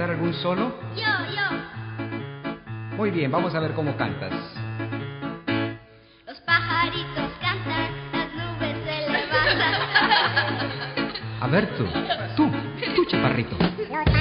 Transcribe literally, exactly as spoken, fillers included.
bailar algún solo? Yo, yo. Muy bien, vamos a ver cómo cantas. Los pajaritos cantan, las nubes se levantan. A ver tú, tú, tú, chaparrito. Los